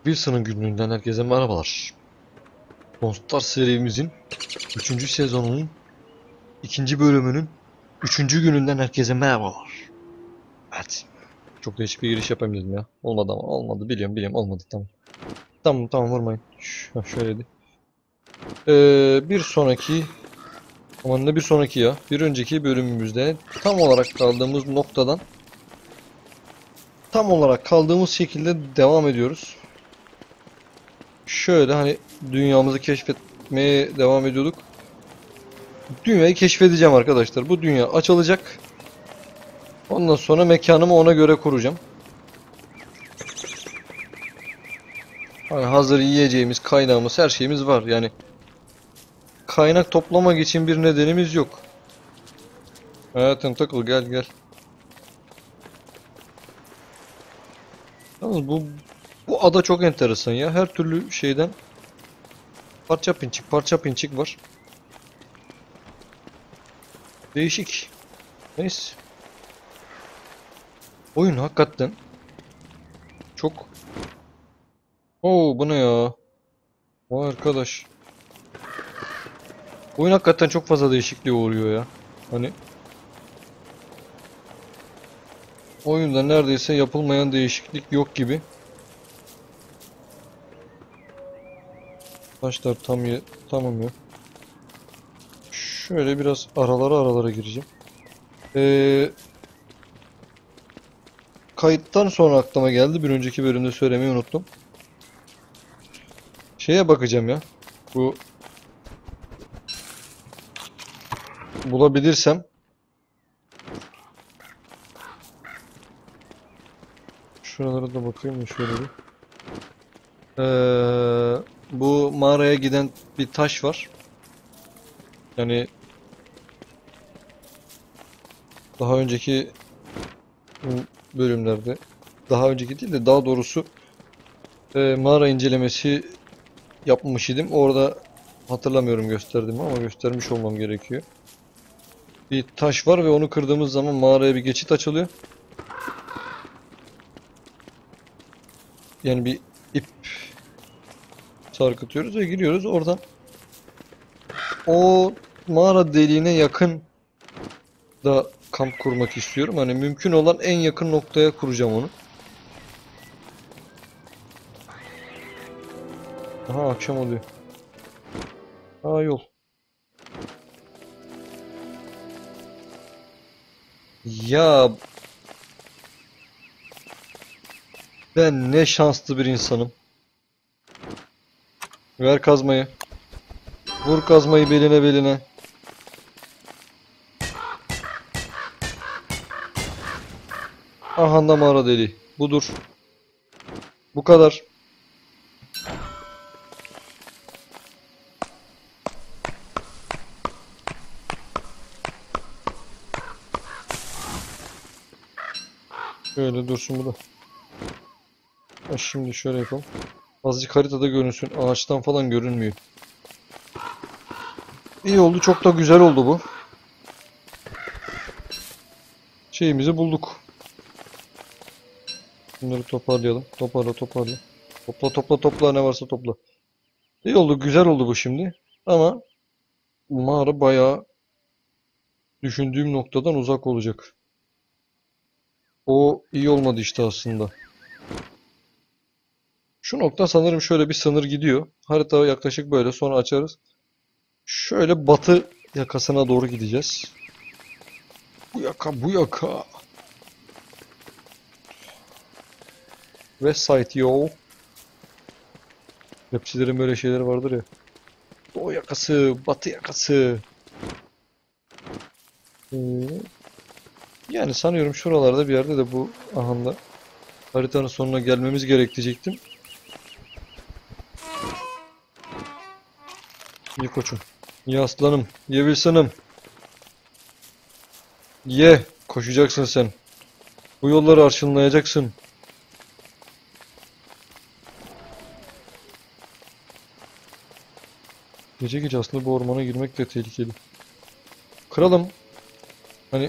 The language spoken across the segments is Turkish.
Wilson'ın günlüğünden herkese merhabalar. Monster serimizin 3. sezonunun 2. bölümünün 3. gününden herkese merhabalar. Evet. Çok değişik bir giriş yapayım dedim ya. Olmadı ama olmadı. Biliyorum olmadı, tamam. Tamam vurmayın. Şöyle de. Bir sonraki aman ne bir sonraki ya. Bir önceki bölümümüzde tam olarak kaldığımız şekilde devam ediyoruz. Şöyle hani dünyamızı keşfetmeye devam ediyorduk. Dünyayı keşfedeceğim arkadaşlar. Bu dünya açılacak. Ondan sonra mekanımı ona göre kuracağım. Hani hazır yiyeceğimiz, kaynağımız, her şeyimiz var. Yani kaynak toplamak için bir nedenimiz yok. Hayatım takıl, gel. Yalnız bu ada çok enteresan ya. Her türlü şeyden parça pinçik var. Değişik. Neyse. Oyun hakikaten çok... Oo, bu ne ya? Vay arkadaş. Oyun hakikaten çok fazla değişikliğe uğruyor ya. Hani oyunda neredeyse yapılmayan değişiklik yok gibi. Taşlar tamam ya. Şöyle biraz aralara gireceğim. Ee, Kayıttan sonra aklıma geldi. Bir önceki bölümde söylemeyi unuttum. Şeye bakacağım ya. Bu bulabilirsem. Şuralara da bakayım mı şöyle bir. Bu mağaraya giden bir taş var. Yani daha önceki bölümlerde, daha önceki değil de daha doğrusu mağara incelemesi yapmış idim. Orada hatırlamıyorum gösterdim ama göstermiş olmam gerekiyor. Bir taş var ve onu kırdığımız zaman mağaraya bir geçit açılıyor. Yani bir ip sarkıtıyoruz ve giriyoruz. Oradan o mağara deliğine yakın da kamp kurmak istiyorum. Hani mümkün olan en yakın noktaya kuracağım onu. Aha, akşam oluyor. Aa, yol. Ya ben ne şanslı bir insanım. Ver kazmayı. Vur kazmayı beline. Aha da mağara deliği. Budur. Bu kadar. Şöyle dursun bu da. Ha, şimdi şöyle yapalım. Azıcık haritada görünsün. Ağaçtan falan görünmüyor. İyi oldu. Çok da güzel oldu bu. Şeyimizi bulduk. Bunları toparlayalım. Toparla. Topla ne varsa topla. İyi oldu. Güzel oldu bu şimdi. Ama mağara bayağı düşündüğüm noktadan uzak olacak. O iyi olmadı işte aslında. Şu nokta sanırım şöyle bir sınır gidiyor. Harita yaklaşık böyle. Sonra açarız. Şöyle batı yakasına doğru gideceğiz. Bu yaka. West Side yo. Rapçilerin böyle şeyleri vardır ya. Doğu yakası, batı yakası. Ee, Yani sanıyorum şuralarda bir yerde de bu ahanda haritanın sonuna gelmemiz gerek diyecektim. Ye koçum. Ye aslanım. Ye Wilson'ım. Ye. Koşacaksın sen. Bu yolları arşınlayacaksın. Gece aslında bu ormana girmek de tehlikeli. Kralım. Hani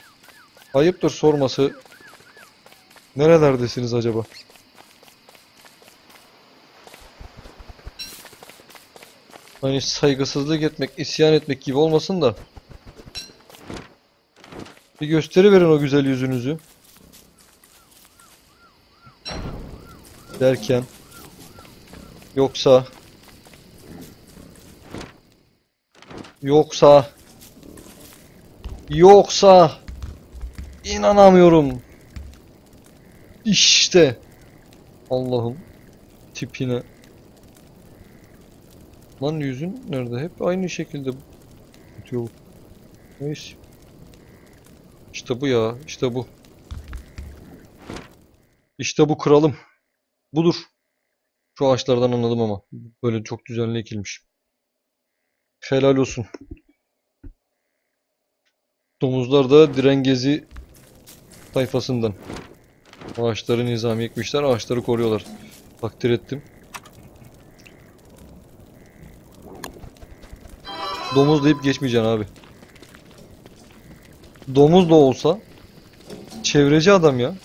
ayıptır sorması. Nerelerdesiniz acaba? Hani saygısızlık etmek, isyan etmek gibi olmasın da. Bir gösteri verin o güzel yüzünüzü. Derken. Yoksa. Yoksa. Yoksa. İnanamıyorum. İşte. Allah'ım. Tipine. Lan yüzün nerede? Hep aynı şekilde tutuyor. Neyse. İşte bu ya. İşte bu. İşte bu kralım. Budur. Şu ağaçlardan anladım ama. Böyle çok düzenli ekilmiş. Helal olsun. Domuzlar da direngezi tayfasından. Ağaçları nizami ekmişler. Ağaçları koruyorlar. Takdir ettim. Domuz deyip geçmeyeceksin abi. Domuz da olsa çevreci adam ya.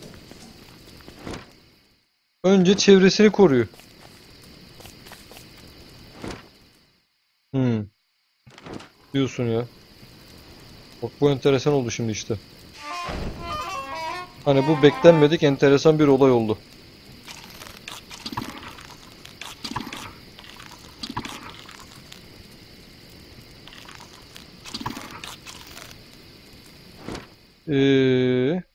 Önce çevresini koruyor. Hmm, diyorsun ya. Bak bu enteresan oldu şimdi işte. Hani bu beklenmedik enteresan bir olay oldu. Ee,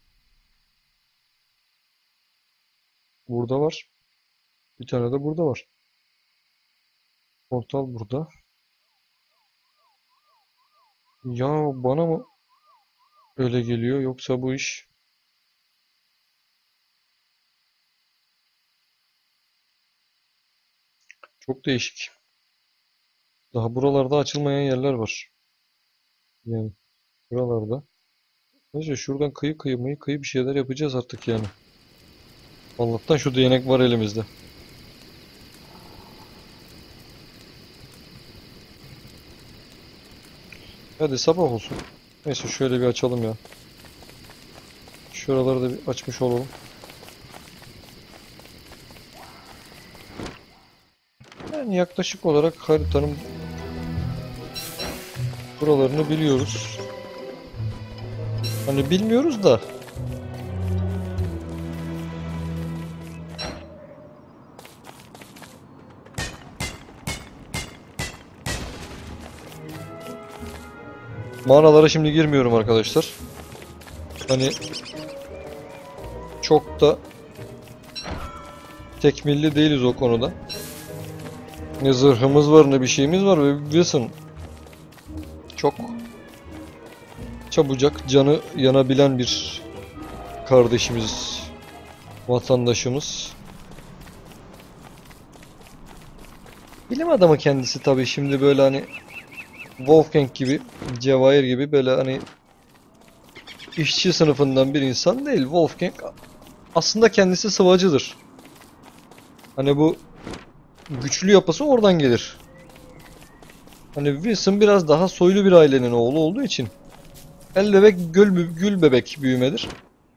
burada var. Bir tane de burada var. Portal burada. Ya bana mı öyle geliyor yoksa bu iş çok değişik. Daha buralarda açılmayan yerler var. Yani buralarda. Neyse şuradan kıyı bir şeyler yapacağız artık yani. Allah'tan şu değnek var elimizde. Hadi sabah olsun. Neyse şöyle bir açalım ya. Şuraları da bir açmış olalım. Yani yaklaşık olarak haritanın buralarını biliyoruz. Hani bilmiyoruz da mağaralara şimdi girmiyorum arkadaşlar. Hani çok da tekmilli değiliz o konuda. Ne zırhımız var ne bir şeyimiz var ve biliyorsun çok çabucak canı yanabilen bir kardeşimiz, vatandaşımız. Bilim adamı kendisi tabii şimdi böyle hani Wolfgang gibi, Cevahir gibi böyle hani işçi sınıfından bir insan değil. Wolfgang aslında kendisi sıvacıdır. Hani bu güçlü yapısı oradan gelir. Hani Wilson biraz daha soylu bir ailenin oğlu olduğu için el bebek gül bebek büyümedir.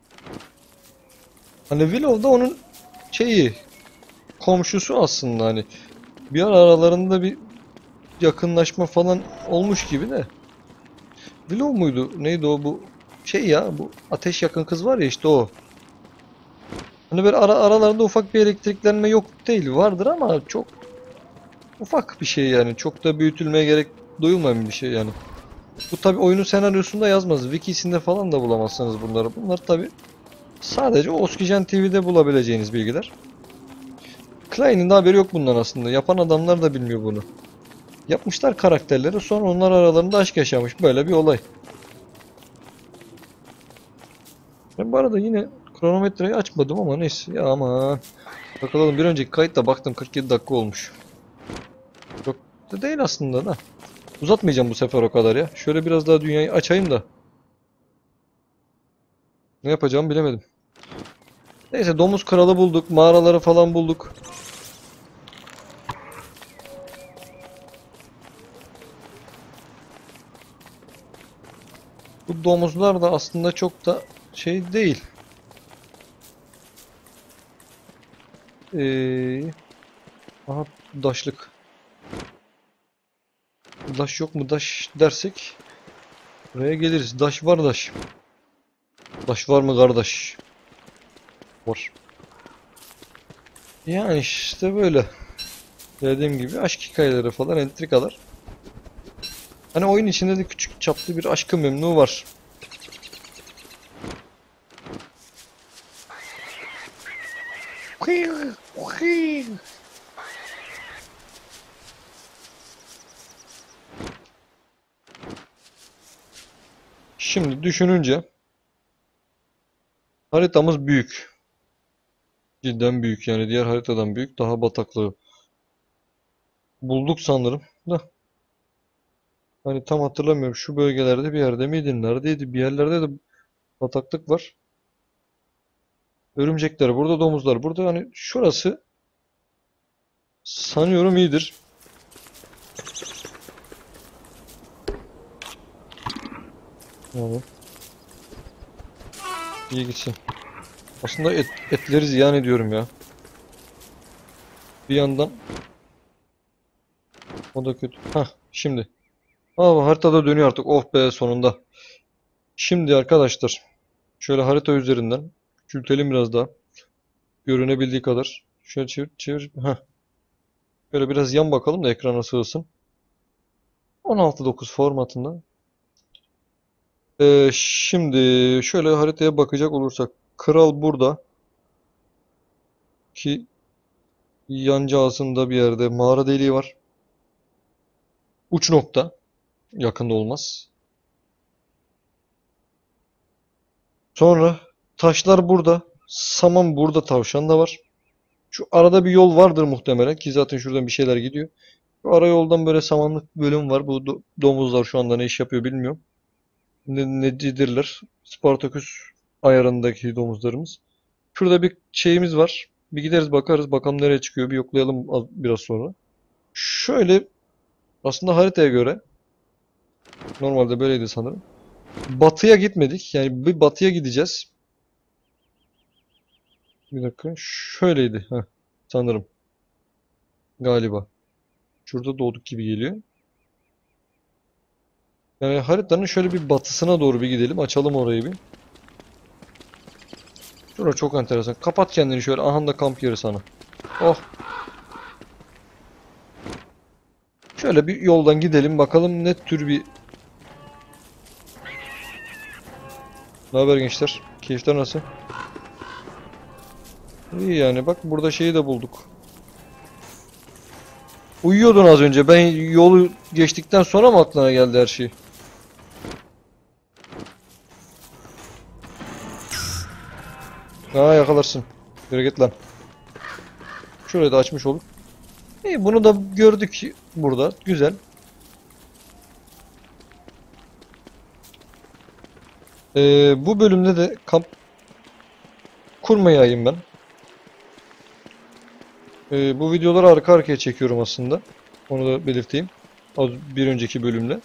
Hani Willow da onun şeyi komşusu aslında hani bir ara aralarında bir yakınlaşma falan olmuş gibi de. Willow muydu? Neydi o bu şey ya bu ateş yakın kız var ya işte o. Hani böyle aralarında ufak bir elektriklenme yok değil vardır ama çok ufak bir şey yani çok da büyütülmeye gerek duyulmayan bir şey yani. Bu tabi oyunun senaryosunda yazmaz. Wikisinde falan da bulamazsınız bunları. Bunlar tabi sadece Oskijen TV'de bulabileceğiniz bilgiler. Klein'in de haberi yok bundan aslında. Yapan adamlar da bilmiyor bunu. Yapmışlar karakterleri sonra onlar aralarında aşk yaşamış. Böyle bir olay. Ben bu arada yine kronometreyi açmadım ama neyse ya aman. Bakalım bir önceki kayıtta baktım 47 dakika olmuş. Çok da değil aslında da. Uzatmayacağım bu sefer o kadar ya. Şöyle biraz daha dünyayı açayım da. Ne yapacağımı bilemedim. Neyse domuz kralı bulduk. Mağaraları falan bulduk. Bu domuzlar da aslında çok da şey değil. Aha daşlık. Daş yok mu daş dersek buraya geliriz. Daş var daş. Daş var mı kardeş? Var. Yani işte böyle. Dediğim gibi aşk hikayeleri falan, entrikalar. Hani oyun içinde de küçük çaplı bir aşkı memnu var. Şimdi düşününce haritamız büyük. Cidden büyük, yani diğer haritadan büyük. Daha bataklığı bulduk sanırım. Da hani tam hatırlamıyorum. Şu bölgelerde bir yerde miydi? Neredeydi? Bir yerlerde de bataklık var. Örümcekler burada, domuzlar burada. Hani şurası sanıyorum iyidir. Yani iyi gitsin. Aslında etleri ziyan ediyorum ya. Bir yandan o da kötü. Hah, şimdi. Aa, haritada dönüyor artık. Oh be, sonunda. Şimdi arkadaşlar şöyle harita üzerinden küçültelim biraz daha. Görünebildiği kadar. Şöyle çevir çevir. Heh. Böyle biraz yan bakalım da ekrana sığsın. 16:9 formatında. Şimdi şöyle haritaya bakacak olursak, kral burada ki yancağısında bir yerde mağara deliği var. Uç nokta, yakında olmaz. Sonra taşlar burada. Saman burada, tavşan da var. Şu arada bir yol vardır muhtemelen ki zaten şuradan bir şeyler gidiyor. Şu ara yoldan böyle samanlık bölüm var. Bu domuzlar şu anda ne iş yapıyor bilmiyorum. Necidirler? Spartaküs ayarındaki domuzlarımız. Şurada bir şeyimiz var. Bir gideriz bakarız. Bakalım nereye çıkıyor. Bir yoklayalım biraz sonra. Şöyle aslında haritaya göre normalde böyleydi sanırım. Batıya gitmedik. Yani bir batıya gideceğiz. Bir dakika. Şöyleydi. Heh, sanırım. Galiba. Şurada doğduk gibi geliyor. Yani haritanın şöyle bir batısına doğru bir gidelim. Açalım orayı bir. Şurada çok enteresan. Kapat kendini şöyle. Aha da kamp yeri sana. Oh. Şöyle bir yoldan gidelim. Bakalım ne tür bir... Ne haber gençler? Keyifler nasıl? İyi yani. Bak burada şeyi de bulduk. Uyuyordun az önce. Ben yolu geçtikten sonra mı aklına geldi her şey? Ha, yakalarsın. Yürü git lan. Şurayı da açmış olduk. İyi, bunu da gördük burada. Güzel. Bu bölümde de kamp kurmayayım ben. Bu videoları arka arkaya çekiyorum aslında. Onu da belirteyim. Az bir önceki bölümle.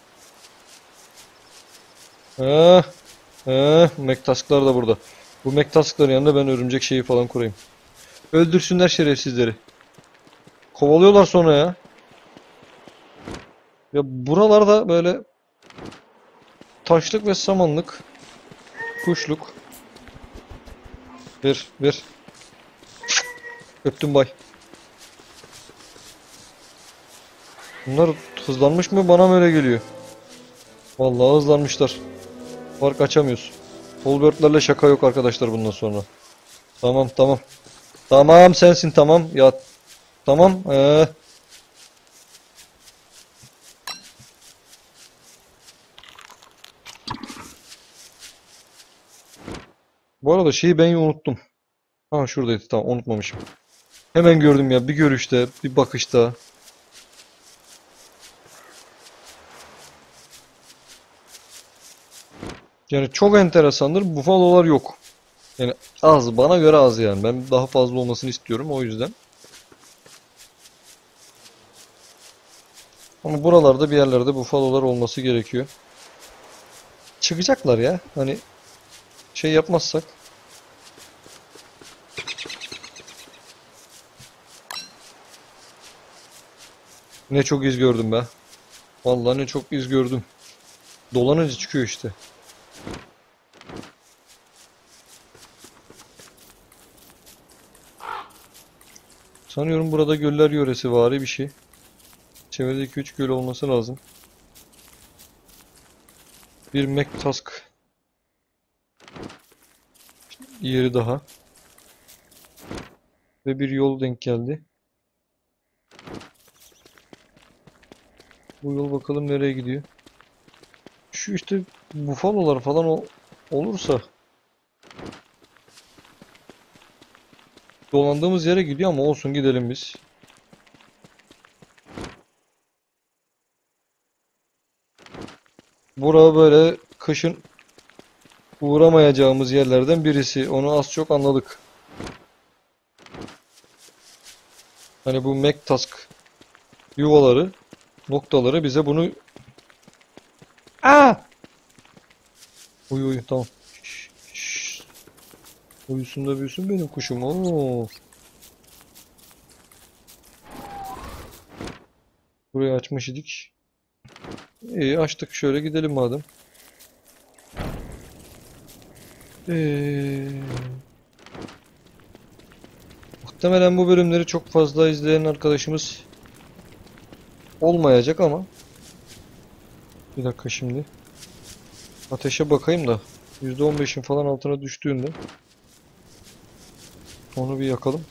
Ah, Mektasklar da burada. Bu Mektaskların yanında ben örümcek şeyi falan kurayım. Öldürsünler şerefsizleri. Kovalıyorlar sonra ya. Ya buralarda böyle taşlık ve samanlık, kuşluk. Ver, ver. Öptüm bay. Bunlar hızlanmış mı, bana mı öyle geliyor? Vallahi hızlanmışlar. Var, kaçamıyoruz. Holbert'lerle şaka yok arkadaşlar bundan sonra. Tamam tamam. Tamam, sensin, tamam. Ya tamam. Bu arada şeyi ben unuttum. Ha, şuradaydı, tamam, unutmamışım. Hemen gördüm ya, bir görüşte, bir bakışta. Yani çok enteresandır. Bufalolar yok. Yani az, bana göre az yani. Ben daha fazla olmasını istiyorum o yüzden. Ama buralarda bir yerlerde bufalolar olması gerekiyor. Çıkacaklar ya. Hani şey yapmazsak. Ne çok iz gördüm be. Vallahi ne çok iz gördüm. Dolanınca çıkıyor işte. Sanıyorum burada göller yöresi vari bir şey. Çevrede 2-3 göl olması lazım. Bir McTask yeri daha. Ve bir yol denk geldi. Bu yol bakalım nereye gidiyor. Şu işte bufalolar falan olursa dolandığımız yere gidiyor ama olsun gidelim biz. Bura böyle kışın uğramayacağımız yerlerden birisi. Onu az çok anladık. Hani bu McTask yuvaları, noktaları bize bunu... Aa! Uyu uyu tamam. Şş, şş. Uyusun da büyüsün benim kuşum. Oo. Burayı açmış idik. İyi açtık, şöyle gidelim madem. Ee, Muhtemelen bu bölümleri çok fazla izleyen arkadaşımız olmayacak ama bir dakika şimdi. Ateşe bakayım da %15'in falan altına düştüğünde onu bir yakalım.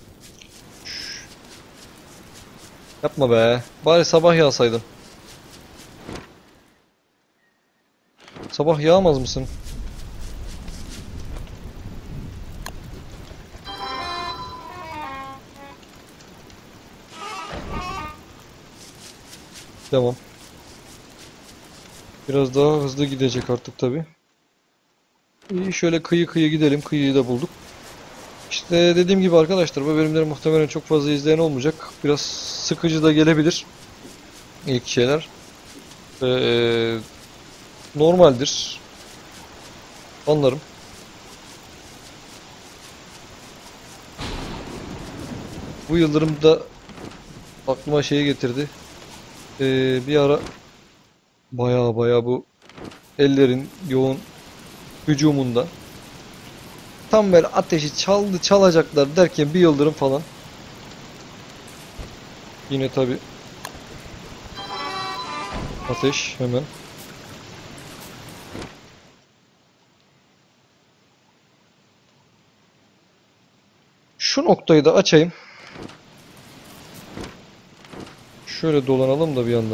Yapma be. Bari sabah yağsaydın. Sabah yağmaz mısın? Devam. Biraz daha hızlı gidecek artık tabi. İyi şöyle kıyı kıyı gidelim. Kıyıyı da bulduk. İşte dediğim gibi arkadaşlar bu bölümleri muhtemelen çok fazla izleyen olmayacak. Biraz sıkıcı da gelebilir. İlk şeyler. Ee, Normaldir. Anlarım. Bu yıldırım da aklıma şeyi getirdi. Bir ara baya baya bu ellerin yoğun hücumunda tam böyle ateşi çalacaklar derken bir yıldırım falan. Yine tabi ateş hemen. Şu noktayı da açayım. Şöyle dolanalım da bir yandan.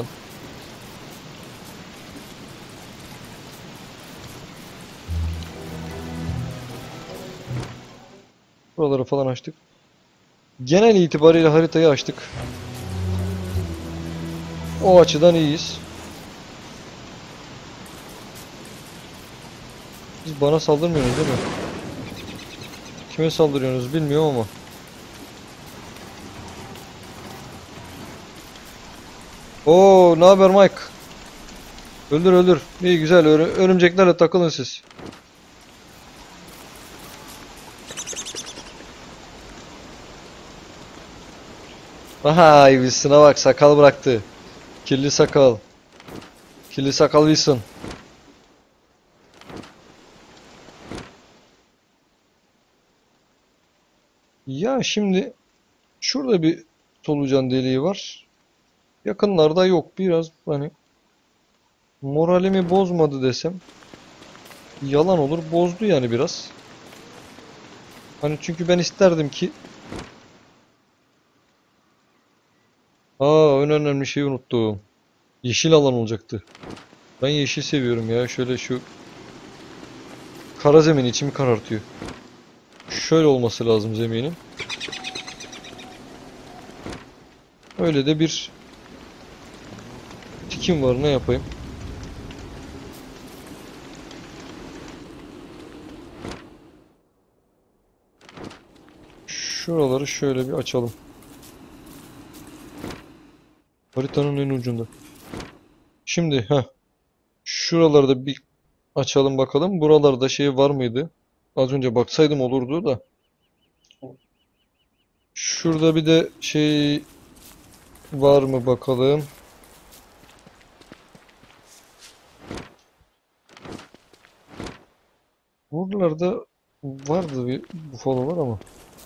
Buraları falan açtık. Genel itibariyle haritayı açtık. O açıdan iyiyiz. Siz bana saldırmıyorsunuz değil mi? Kime saldırıyorsunuz bilmiyorum ama. Oo, ne haber Mike? Öldür öldür. İyi güzel. Örümceklerle takılın siz. Aha, Wilson'a bak, sakal bıraktı. Kirli sakal. Kirli sakal Wilson. Ya şimdi şurada bir solucan deliği var. Yakınlarda yok. Biraz hani moralimi bozmadı desem yalan olur. Bozdu yani biraz. Hani çünkü ben isterdim ki en önemli şeyi unuttum. Yeşil alan olacaktı. Ben yeşil seviyorum ya. Şöyle şu kara zemin içimi karartıyor. Şöyle olması lazım zeminin. Öyle de bir tikim var. Ne yapayım? Şuraları şöyle bir açalım. Haritanın en ucunda. Şimdi şuralarda bir açalım bakalım. Buralarda şey var mıydı? Az önce baksaydım olurdu da. Şurada bir de şey var mı bakalım. Buralarda vardı bir bufalo var ama.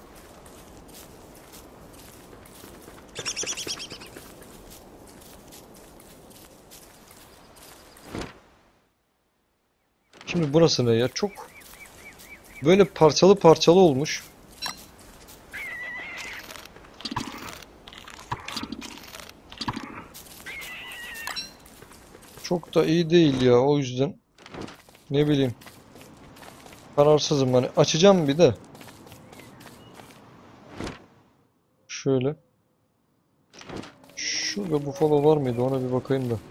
Şimdi burası ne ya? Çok böyle parçalı parçalı olmuş. Çok da iyi değil ya, o yüzden ne bileyim, kararsızım hani, açacağım bir de şöyle. Şurada bufalo var mıydı, ona bir bakayım da.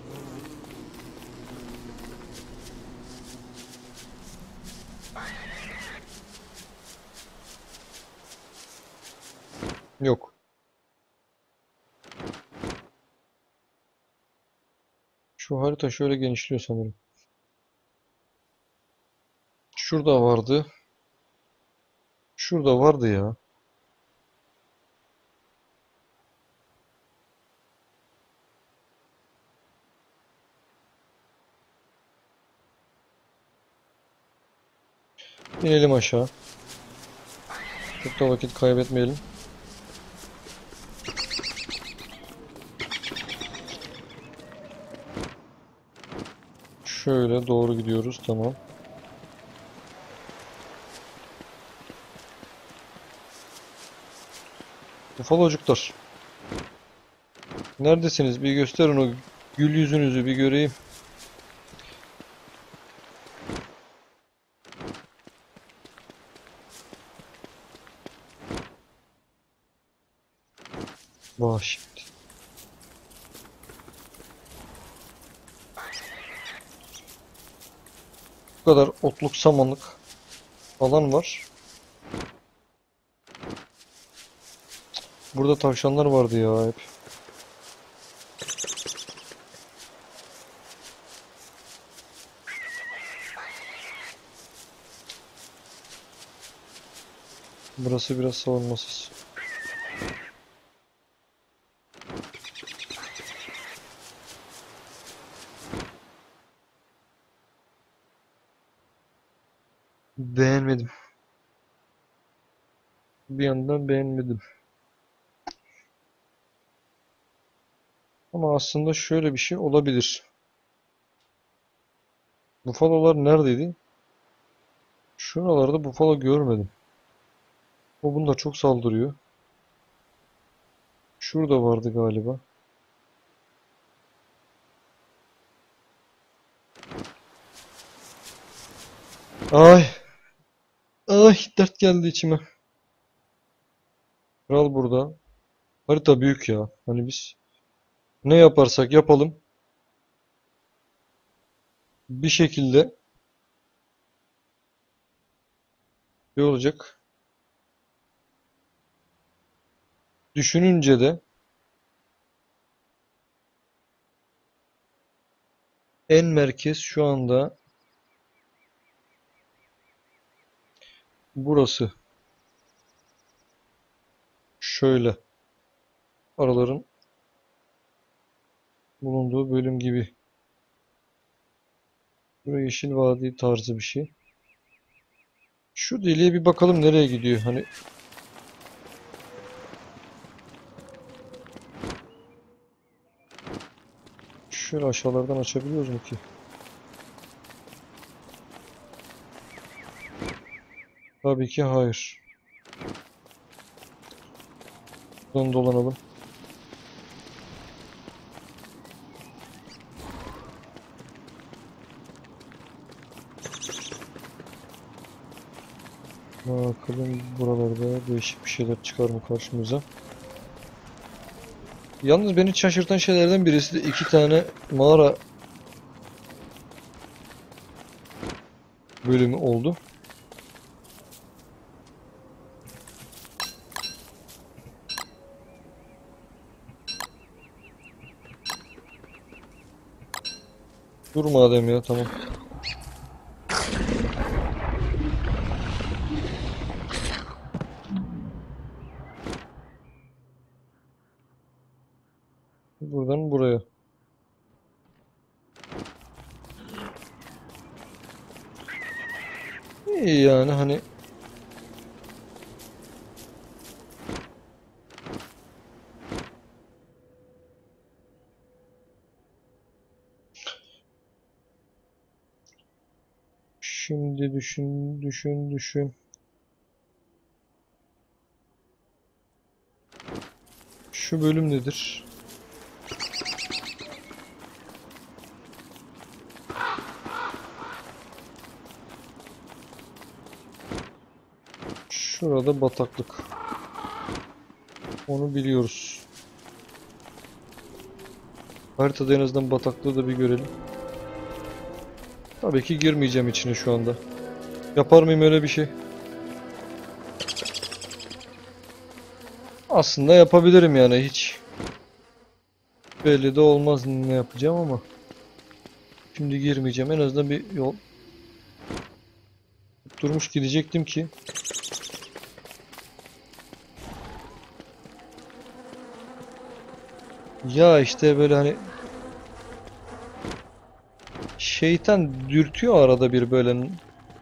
Yok. Şu harita şöyle genişliyor sanırım. Şurada vardı. Şurada vardı ya. İnelim aşağı. Çok da vakit kaybetmeyelim. Şöyle doğru gidiyoruz, tamam. Ufalocuklar. Neredesiniz? Bir gösterin o gül yüzünüzü, bir göreyim. Bak şimdi. Bu kadar otluk samanlık alan var. Burada tavşanlar vardı ya hep. Burası biraz savunmasız. Beğenmedim. Bir yandan beğenmedim. Ama aslında şöyle bir şey olabilir. Bufalolar neredeydi? Şuralarda bufalo görmedim. O bunlar çok saldırıyor. Şurada vardı galiba. Ay, ay, dert geldi içime. Kral burada. Harita büyük ya. Hani biz ne yaparsak yapalım bir şekilde ne olacak. Düşününce de en merkez şu anda burası. Şöyle. Araların bulunduğu bölüm gibi. Burası Yeşil Vadi tarzı bir şey. Şu deliğe bir bakalım nereye gidiyor. Hani şöyle aşağılardan açabiliyoruz mu ki? Tabii ki hayır. Buradan dolanalım. Bakalım buralarda değişik bir şeyler çıkar mı karşımıza. Yalnız beni şaşırtan şeylerden birisi de iki tane mağara bölümü oldu. Dur madem ya, tamam. Buradan buraya. İyi yani hani şimdi düşün. Şu bölüm nedir? Şurada bataklık. Onu biliyoruz. Haritada en azından bataklığı da bir görelim. Tabii ki girmeyeceğim içine şu anda. Yapar mıyım öyle bir şey? Aslında yapabilirim yani hiç. Belli de olmaz ne yapacağım ama. Şimdi girmeyeceğim. En azından bir yol. Durmuş gidecektim ki. Ya işte böyle hani şeytan dürtüyor arada bir böyle.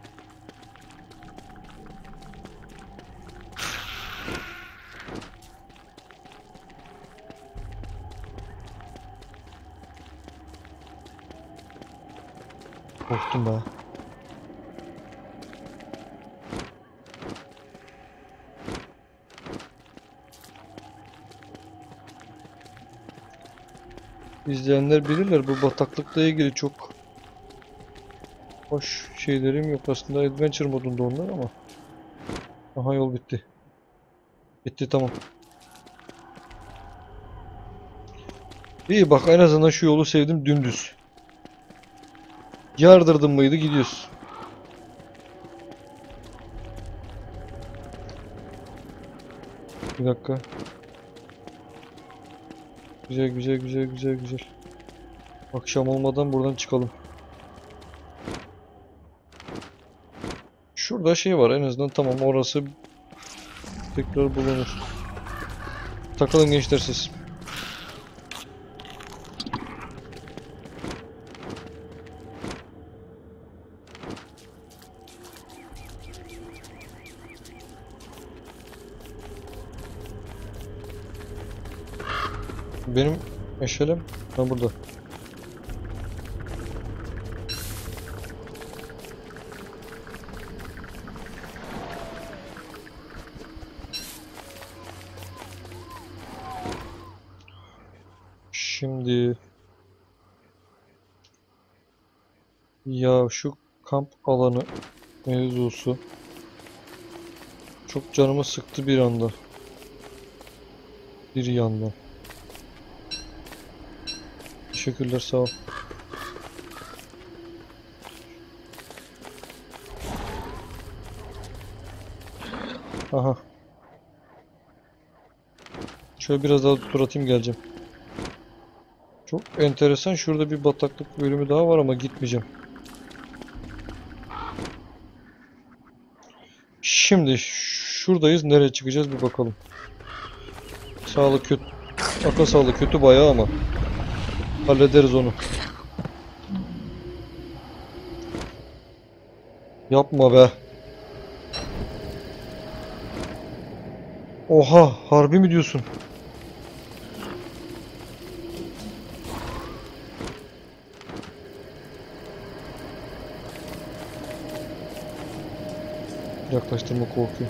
Korktum be. İzleyenler bilirler bu bataklıkla ilgili çok hoş şeylerim yok aslında. Adventure modunda onlar ama. Aha yol bitti. Bitti tamam. İyi bak en azından şu yolu sevdim dümdüz. Yardırdın mıydı gidiyoruz. Bir dakika. Güzel. Akşam olmadan buradan çıkalım. Şurada şey var en azından tamam orası tekrar bulunur. Takılın gençler siz. Benim meşalem ha burada. Şimdi ya şu kamp alanı mevzusu çok canımı sıktı bir anda. Bir yandan. Teşekkürler sağ ol. Aha. Şöyle biraz daha tur atayım geleceğim. Çok enteresan. Şurada bir bataklık bölümü daha var ama gitmeyeceğim. Şimdi şuradayız. Nereye çıkacağız bir bakalım. Sağlık kötü. Akıl sağlığı kötü bayağı ama. Hallederiz onu. Yapma be. Oha, harbi mi diyorsun? Yaklaştırma korkuyor.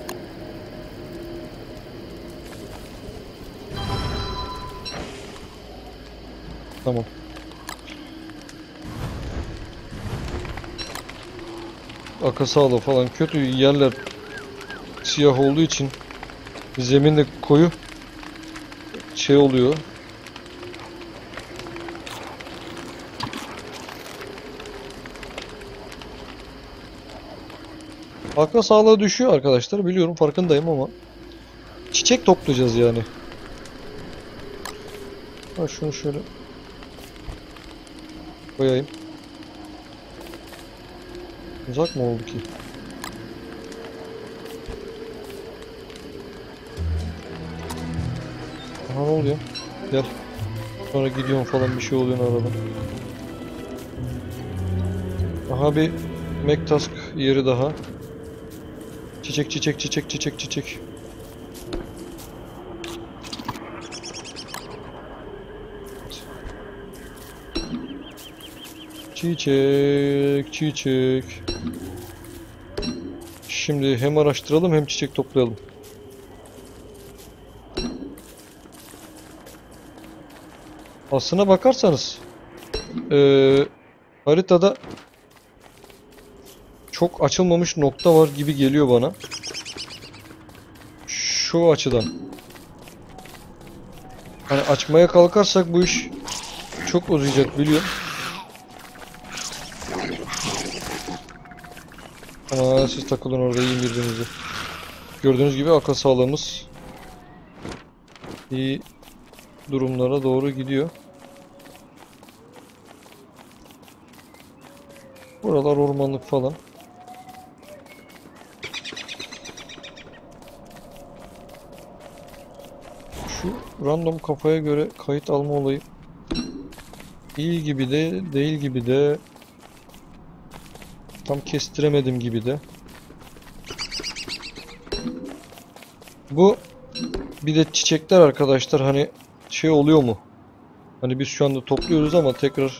Tamam. Akıl sağlığı falan kötü yerler siyah olduğu için zemin de koyu şey oluyor. Akıl sağlığı düşüyor arkadaşlar biliyorum farkındayım ama çiçek toplayacağız yani. Ha şunu şöyle koyayım. Uzak mı oldu ki? Aha ne oluyor? Gel. Sonra gidiyorum falan bir şey oluyor arada. Aha bir Mektask yeri daha. Çiçek çiçek çiçek çiçek çiçek. Çiçek çiçek. Şimdi hem araştıralım hem çiçek toplayalım. Aslına bakarsanız haritada çok açılmamış nokta var gibi geliyor bana. Şu açıdan. Hani açmaya kalkarsak bu iş çok uzayacak biliyorum. Ama siz takılın orada, yiyin birbirinizi. Gördüğünüz gibi akıl sağlığımız iyi durumlara doğru gidiyor. Buralar ormanlık falan. Şu random kafaya göre kayıt alma olayı iyi gibi de değil gibi de, tam kestiremedim gibi de. Bu bir de çiçekler arkadaşlar, hani şey oluyor mu? Hani biz şu anda topluyoruz ama tekrar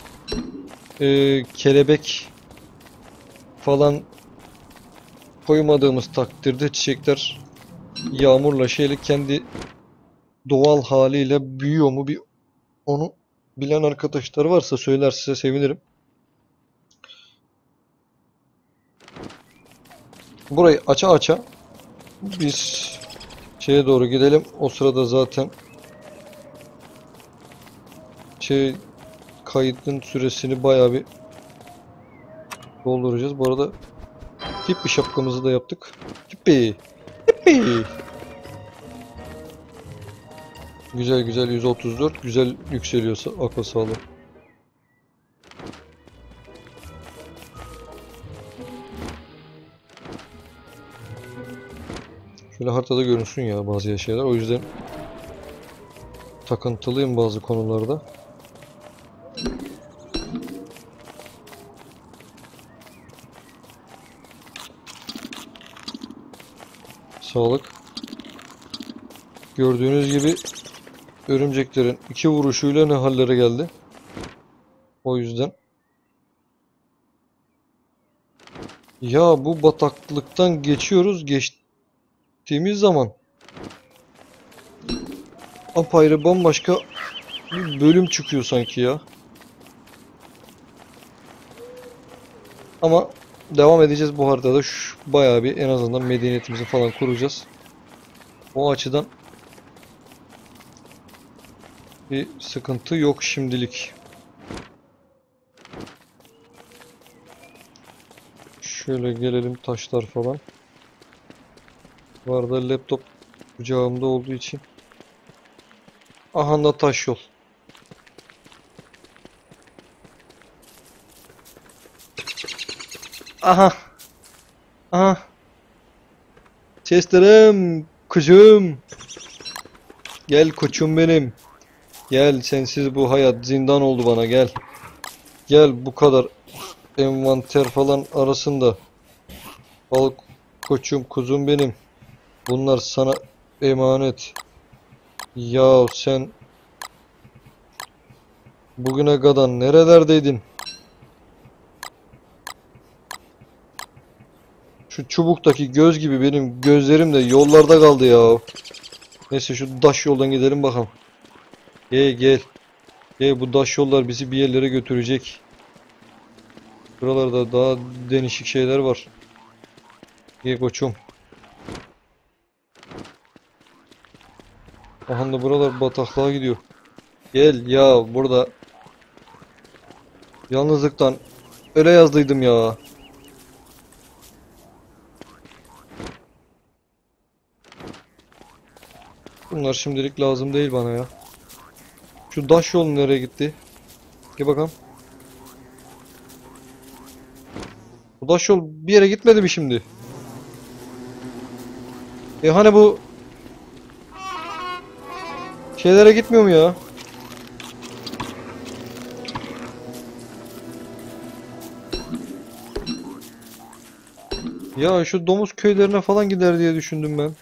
kelebek falan koymadığımız takdirde çiçekler yağmurla şeyle kendi doğal haliyle büyüyor mu? Bir onu bilen arkadaşlar varsa söylerse sevinirim. Burayı aça aça biz şeye doğru gidelim. O sırada zaten kaydın süresini bayağı bir dolduracağız. Bu arada hippi şapkamızı da yaptık. Hippi. Hippi. Güzel güzel, 134. Güzel yükseliyor akıl sağlığı. Şöyle haritada görünsün ya bazı şeyler. O yüzden takıntılıyım bazı konularda. Sağlık. Gördüğünüz gibi örümceklerin 2 vuruşuyla ne hallere geldi. O yüzden. Ya bu bataklıktan geçiyoruz. Geçtiğimiz zaman apayrı bambaşka bir bölüm çıkıyor sanki ya. Ama devam edeceğiz bu haritada. Bayağı bir en azından medeniyetimizi falan kuracağız. O açıdan bir sıkıntı yok şimdilik. Şöyle gelelim, taşlar falan. Bu arada laptop kucağımda olduğu için. Aha da taş yol. Aha. Aha. Chestlerim, kucum. Gel koçum benim. Gel, sensiz bu hayat zindan oldu bana, gel. Gel, bu kadar envanter falan arasında. Balık koçum, kuzum benim. Bunlar sana emanet. Ya sen bugüne kadar nerelerdeydin? Şu çubuktaki göz gibi benim gözlerim de yollarda kaldı ya. Neyse şu taş yoldan gidelim bakalım. Gel gel. Gel, bu taş yollar bizi bir yerlere götürecek. Buralarda daha değişik şeyler var. Gel koçum. Aha da buralar bataklığa gidiyor. Gel ya, burada yalnızlıktan öyle yazdıydım ya. Bunlar şimdilik lazım değil bana ya. Şu taş yol nereye gitti? Gel bakalım. Bu taş yol bir yere gitmedi mi şimdi? Hani bu şeylere gitmiyor mu ya? Ya şu domuz köylerine falan gider diye düşündüm ben.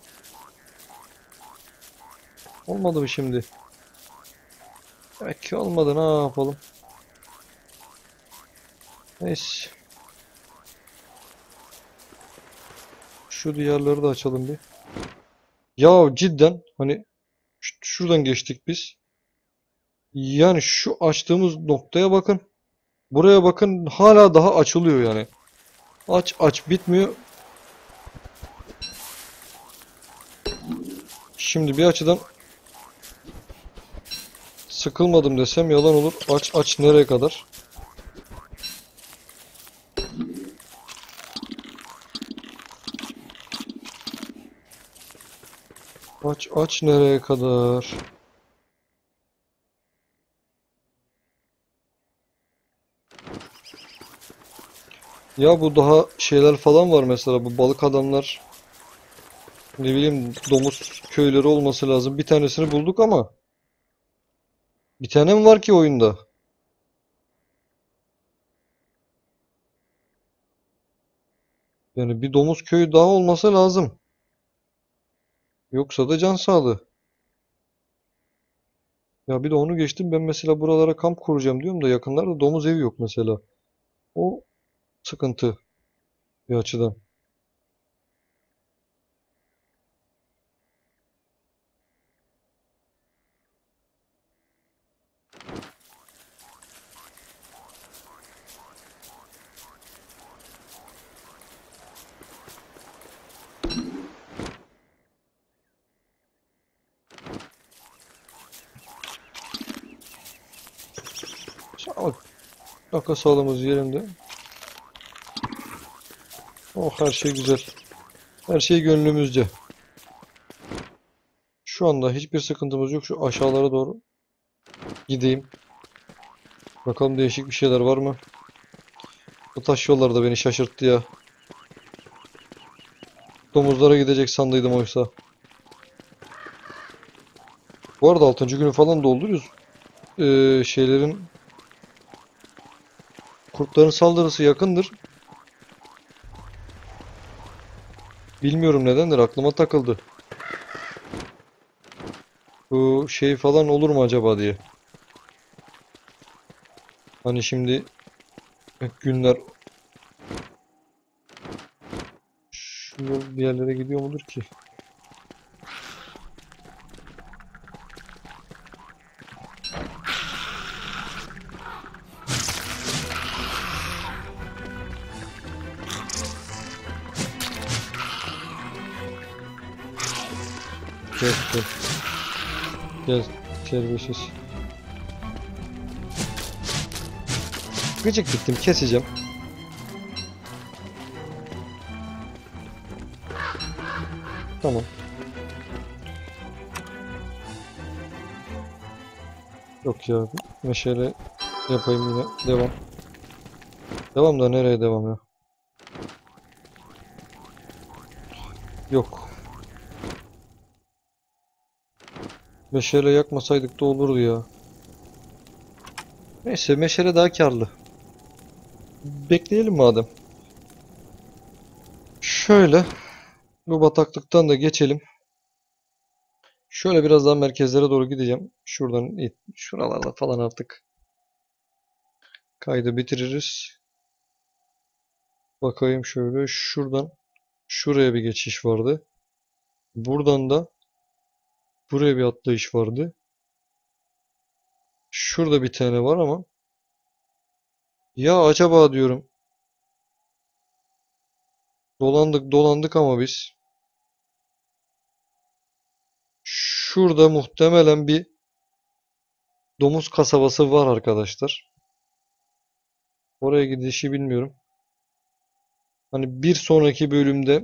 Olmadı mı şimdi? Demek ki olmadı, ne yapalım? Neyse. Şu diğerleri de açalım bir. Ya cidden hani şuradan geçtik biz. Yani şu açtığımız noktaya bakın. Buraya bakın, hala daha açılıyor yani. Aç aç bitmiyor. Şimdi bir açıdan sıkılmadım desem yalan olur. Aç aç nereye kadar? Aç aç nereye kadar? Ya bu daha şeyler falan var mesela, bu balık adamlar, ne bileyim, domuz köyleri olması lazım. Bir tanesini bulduk ama bir tane mi var ki oyunda? Yani bir domuz köyü daha olması lazım. Yoksa da can sağlığı. Ya bir de onu geçtim, ben mesela buralara kamp kuracağım diyorum da yakınlarda domuz evi yok mesela. O sıkıntı bir açıdan. Ama akıl sağlığımız yerinde. Oh, her şey güzel. Her şey gönlümüzce. Şu anda hiçbir sıkıntımız yok. Şu aşağılara doğru gideyim. Bakalım değişik bir şeyler var mı? Bu taş yollar da beni şaşırttı ya. Domuzlara gidecek sandıydım oysa. Bu arada 6. günü falan dolduruyoruz. Şeylerin, kurtların saldırısı yakındır. Bilmiyorum nedendir, aklıma takıldı. Bu şey falan olur mu acaba diye. Hani şimdi günler şu yol bir yerlere gidiyor mudur ki? Gel gel gel, terbiyesiz. Gıcık bittim, keseceğim. Tamam. Yok ya, meşale yapayım yine. Devam. Devam da nereye devam ya? Yok. Meşale yakmasaydık da olurdu ya. Neyse, meşale daha karlı. Bekleyelim madem. Şöyle bu bataklıktan da geçelim. Şöyle biraz daha merkezlere doğru gideceğim. Şuradan şuralarda falan artık kaydı bitiririz. Bakayım şöyle, şuradan şuraya bir geçiş vardı. Buradan da buraya bir atlayış vardı. Şurada bir tane var ama ya acaba diyorum, dolandık dolandık ama biz şurada muhtemelen bir domuz kasabası var arkadaşlar. Oraya gidişi bilmiyorum. Hani bir sonraki bölümde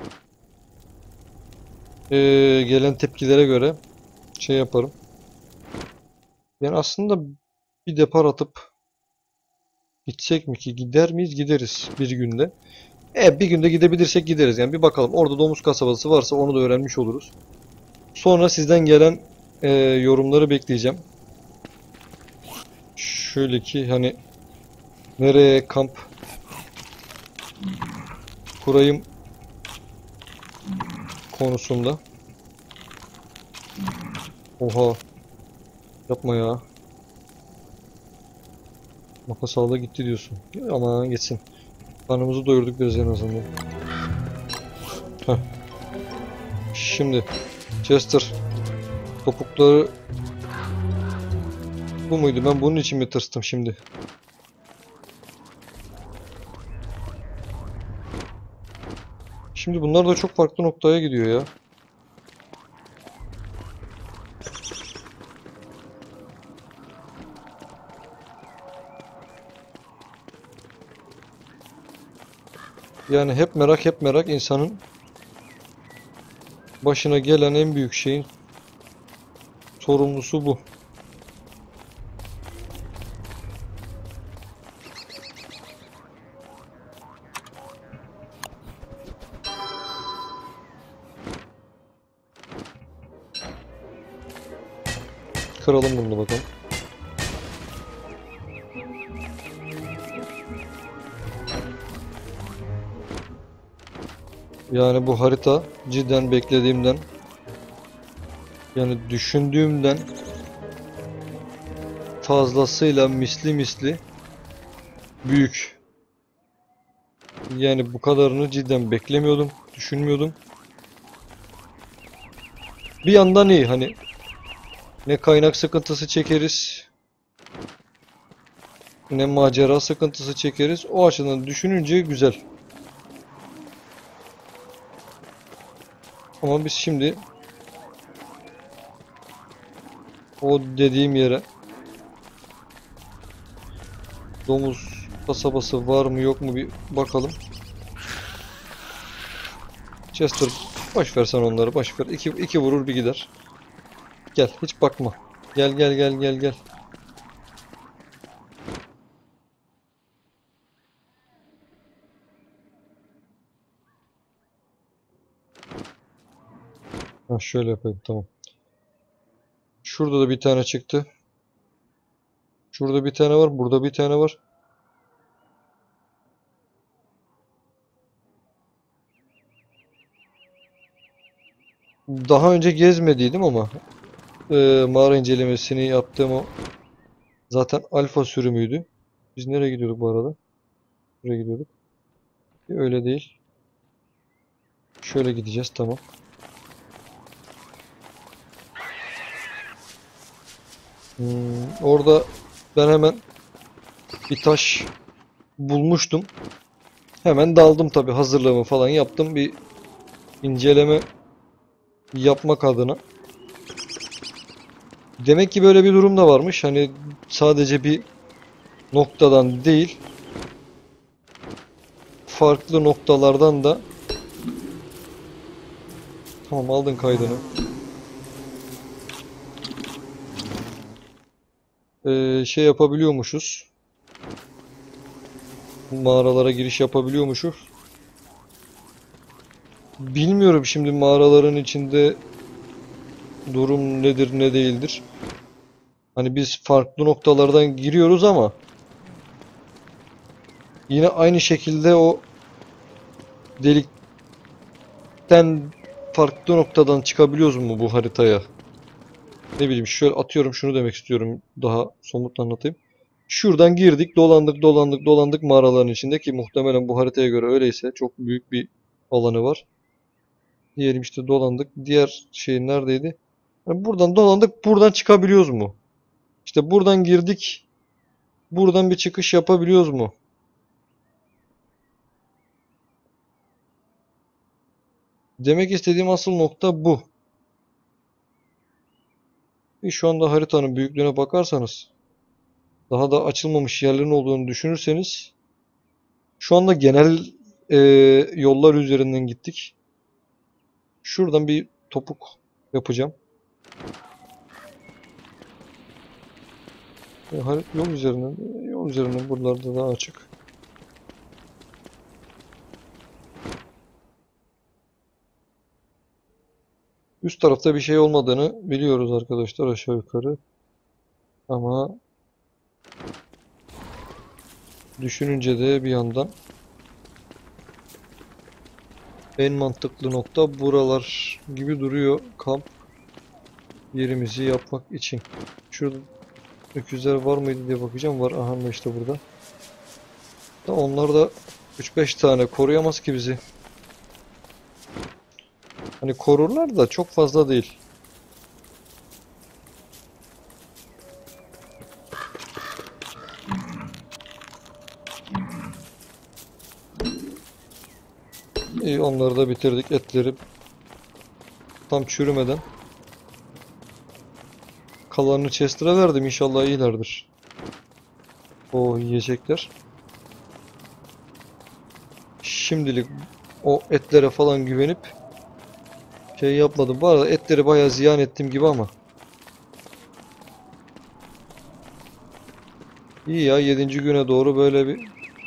gelen tepkilere göre şey yaparım. Yani aslında bir depar atıp gitsek mi ki? Gider miyiz? Gideriz bir günde. Bir günde gidebilirsek gideriz. Yani bir bakalım. Orada domuz kasabası varsa onu da öğrenmiş oluruz. Sonra sizden gelen yorumları bekleyeceğim. Şöyle ki hani nereye kamp kurayım konusunda. Oha. Yapma ya. Makas aldı gitti diyorsun. Aman geçsin. Karnımızı doyurduk biraz en azından. Heh. Şimdi Chester topukları bu muydu? Ben bunun için mi tırstım şimdi? Şimdi bunlar da çok farklı noktaya gidiyor ya. Yani hep merak insanın başına gelen en büyük şeyin sorumlusu bu. Kıralım bunu bakalım. Yani bu harita cidden beklediğimden, yani düşündüğümden fazlasıyla misli büyük. Yani bu kadarını cidden beklemiyordum, düşünmüyordum. Bir yandan iyi, hani ne kaynak sıkıntısı çekeriz, ne macera sıkıntısı çekeriz. O açıdan düşününce güzel. Ama biz şimdi o dediğim yere, domuz kasabası var mı yok mu bir bakalım. Chester, boş ver sen onları, boş ver. İki vurur bir gider. Gel, hiç bakma. Gel. Ha, şöyle yapayım, tamam. Şurada da bir tane çıktı. Şurada bir tane var, burada bir tane var. Daha önce gezmediydim ama mağara incelemesini yaptığım o zaten alfa sürümüydü. Biz nereye gidiyorduk bu arada? Buraya gidiyorduk. Öyle değil. Şöyle gideceğiz, tamam. Orada ben hemen bir taş bulmuştum. Hemen daldım tabii, hazırlığımı falan yaptım. Bir inceleme yapmak adına. Demek ki böyle bir durum da varmış. Hani sadece bir noktadan değil, farklı noktalardan da. Tamam, aldın kaydını. Şey yapabiliyormuşuz. Mağaralara giriş yapabiliyormuşuz. Bilmiyorum şimdi mağaraların içinde durum nedir ne değildir. Hani biz farklı noktalardan giriyoruz ama yine aynı şekilde o delikten farklı noktadan çıkabiliyoruz mu bu haritaya? Ne bileyim, şöyle atıyorum, şunu demek istiyorum, daha somut anlatayım. Şuradan girdik, dolandık mağaraların içinde, ki muhtemelen bu haritaya göre öyleyse çok büyük bir alanı var. Diyelim işte dolandık. Diğer şey neredeydi? Yani buradan dolandık, buradan çıkabiliyoruz mu? İşte buradan girdik, buradan bir çıkış yapabiliyoruz mu? Demek istediğim asıl nokta bu. Şu anda haritanın büyüklüğüne bakarsanız, daha da açılmamış yerlerin olduğunu düşünürseniz, şu anda genel e, yollar üzerinden gittik. Şuradan bir topuk yapacağım. Yol üzerinden buralarda daha açık. Üst tarafta bir şey olmadığını biliyoruz arkadaşlar, aşağı yukarı. Ama düşününce de bir yandan En mantıklı nokta buralar gibi duruyor kamp yerimizi yapmak için. Şurada öküzler var mıydı diye bakacağım. Var. Aha da işte burada. Da onlar da 3-5 tane koruyamaz ki bizi. Hani korurlar da çok fazla değil. İyi, onları da bitirdik, etleri tam çürümeden. Kalanını Chester'a verdim, inşallah iyilerdir. O yiyecekler. Şimdilik o etlere falan güvenip şey yapmadım. Bu arada etleri bayağı ziyan ettim gibi ama. İyi ya, 7. güne doğru böyle bir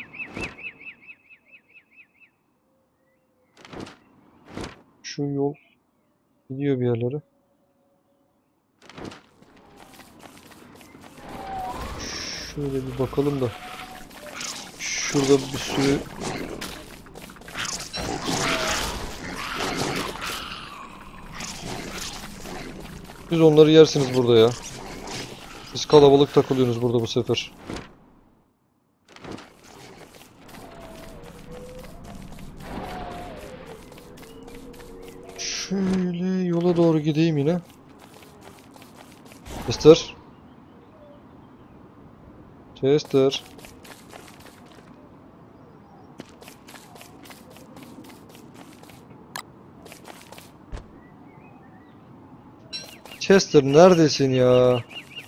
şu yol gidiyor bir yerlere. Şöyle bir bakalım da. Şurada bir sürü siz onları yersiniz burada ya. Siz kalabalık takılıyorsunuz burada bu sefer. Şöyle yola doğru gideyim yine. Chester. Chester. Chester neredesin ya?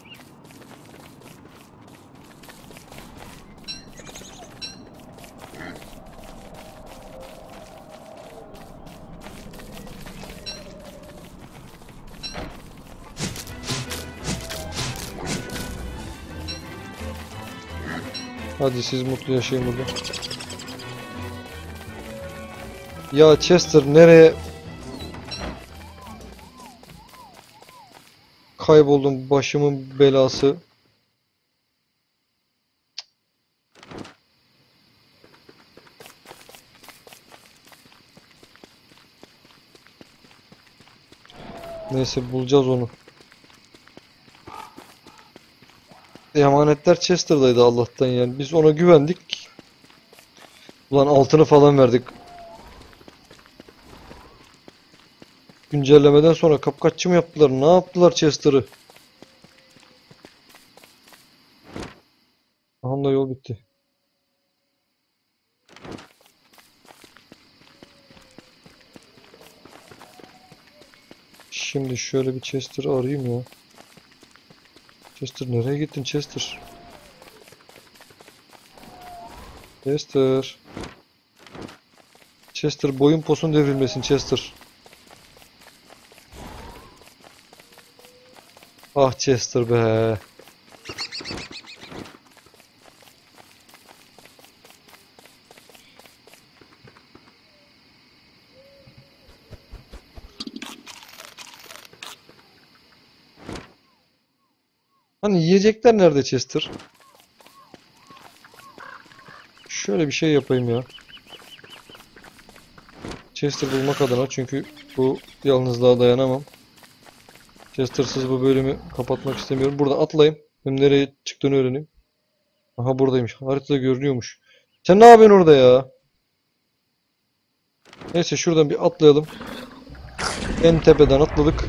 Hadi siz mutlu yaşayın burada. Ya Chester nereye kayboldum, başımın belası. Neyse, bulacağız onu. Emanetler Chester'daydı Allah'tan yani. Biz ona güvendik. Ulan altını falan verdik. Güncellemeden sonra kapkaççı mı yaptılar? Ne yaptılar Chester'ı? Aha da yol bitti. Şimdi şöyle bir Chester'ı arayayım ya. Chester nereye gittin Chester? Chester. Chester boyun posun devrilmesin Chester. Ah Chester be. Hani yiyecekler nerede Chester? Şöyle bir şey yapayım ya. Chester bulmak adına, çünkü bu yalnızlığa dayanamam. Chester'sız bu bölümü kapatmak istemiyorum. Buradan atlayayım. Hem nereye çıktığını öğreneyim. Aha buradaymış. Haritada görünüyormuş. Sen ne yapıyorsun orada ya? Neyse şuradan bir atlayalım. En tepeden atladık.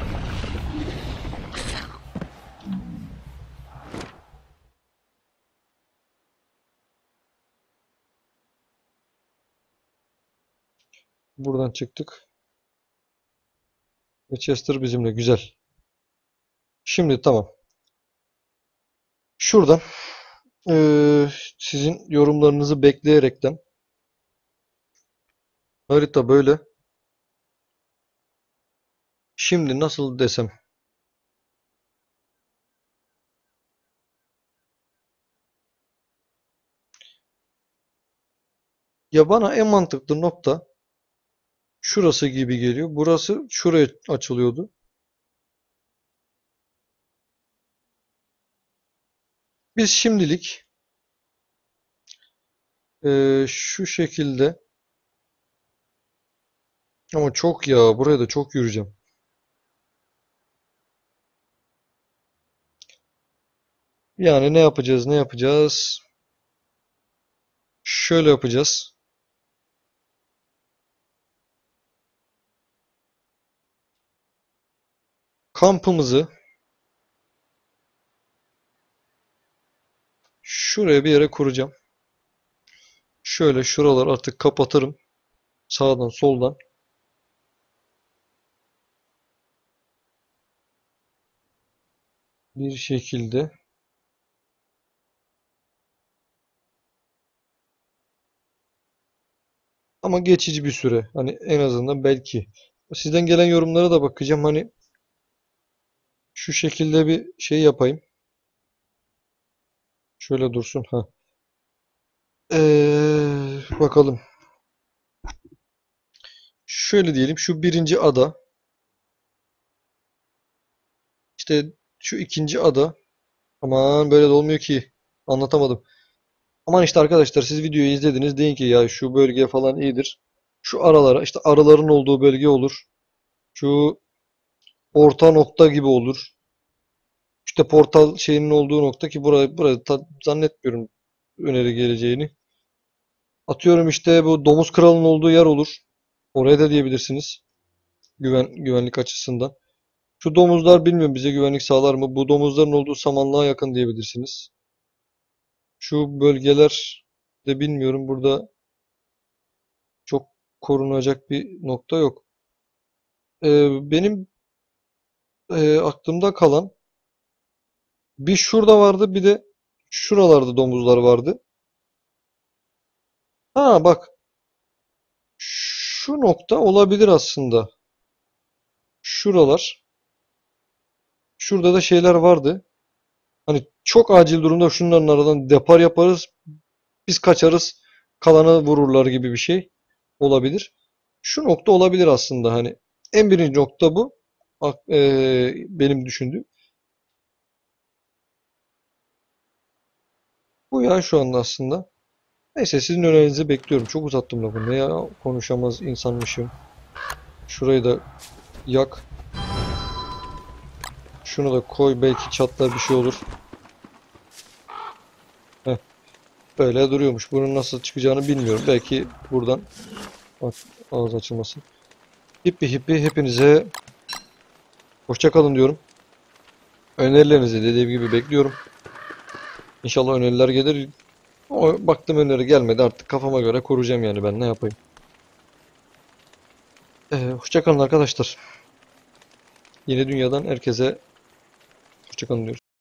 Buradan çıktık. Ve Chester bizimle. Güzel. Şimdi tamam. Şuradan sizin yorumlarınızı bekleyerekten harita böyle. Şimdi nasıl desem. Ya bana en mantıklı nokta şurası gibi geliyor. Burası şuraya açılıyordu. Biz şimdilik şu şekilde Ama çok ya. Buraya da çok yürüyeceğim. Yani ne yapacağız? Ne yapacağız? Şöyle yapacağız. Kampımızı şuraya bir yere kuracağım. Şöyle şuralar artık kapatırım. Sağdan soldan. Bir şekilde. Ama geçici bir süre. Hani en azından belki. Sizden gelen yorumlara da bakacağım. Hani şu şekilde bir şey yapayım. Şöyle dursun. Ha. Bakalım. Şöyle diyelim. Şu birinci ada. İşte şu ikinci ada. Aman böyle de olmuyor ki. Anlatamadım. Aman işte arkadaşlar siz videoyu izlediniz. Deyin ki ya şu bölge falan iyidir. Şu aralara işte arıların olduğu bölge olur. Şu orta nokta gibi olur. İşte portal şeyinin olduğu nokta ki buraya zannetmiyorum öneri geleceğini. Atıyorum işte bu domuz kralının olduğu yer olur. Oraya da diyebilirsiniz. Güvenlik açısından. Şu domuzlar bilmiyorum bize güvenlik sağlar mı? Bu domuzların olduğu samanlığa yakın diyebilirsiniz. Şu bölgeler de bilmiyorum. Burada çok korunacak bir nokta yok. Benim aklımda kalan bir şurada vardı bir de şuralarda domuzlar vardı. Ha bak şu nokta olabilir aslında. Şuralar. Şurada da şeyler vardı. Hani çok acil durumda şunların aradan depar yaparız. Biz kaçarız. Kalanı vururlar gibi bir şey olabilir. Şu nokta olabilir aslında hani. En birinci nokta bu. Benim düşündüğüm. Bu ya şu anda aslında. Neyse sizin önerinizi bekliyorum. Çok uzattım lafı. Ne ya konuşamaz insanmışım. Şurayı da yak. Şunu da koy. Belki çatlar bir şey olur. Heh, böyle duruyormuş. Bunun nasıl çıkacağını bilmiyorum. Belki buradan bak, ağız açılmasın. Hippi hippi hepinize hoşça kalın diyorum. Önerilerinizi dediğim gibi bekliyorum. İnşallah öneriler gelir. O baktım öneri gelmedi artık kafama göre kuracağım yani ben ne yapayım. Hoşça kalın arkadaşlar. Yeni dünyadan herkese hoşça kalın diyoruz.